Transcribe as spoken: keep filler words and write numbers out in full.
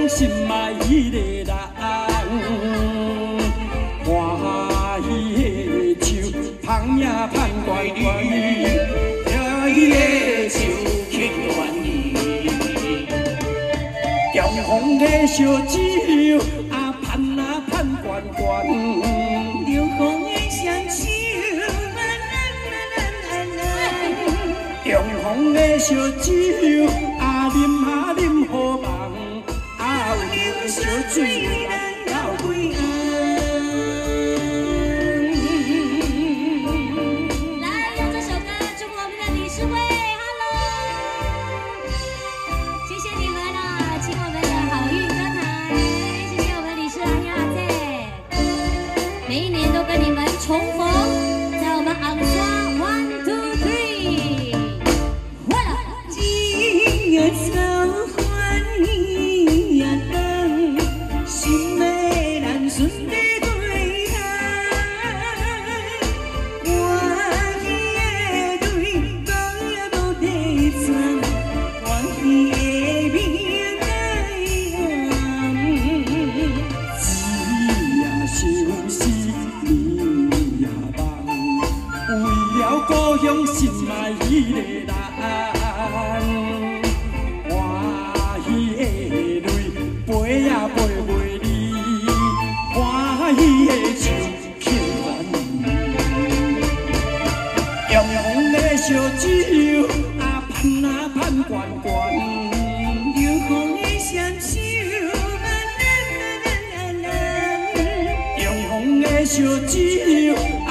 向心爱迄个人，看伊的手芳影盼关关，听伊的手轻愿意，中风的烧酒啊盼啊盼关关， 流风的双手。 中风的烧酒，啊啉啊啉好梦，啊有啉烧水来到归暗。 来，用这首歌祝福我们的理事会 ，Hello， 谢谢你们啦，请我们的好运歌台，谢谢我们理事长亚在，每一年都跟你们重逢，在我们昂山 One Two Three。 草花伊也等，心的人顺地归来。欢喜的泪，讲也无地藏，欢喜的面来暗。 只也相思，你也梦，为了故乡心爱迄个人。 飞也飞袂离，欢喜的手轻愿意，中风的烧酒啊盼啊盼关关， 流风的双手，啦啦啦啦啦， 中风的烧酒。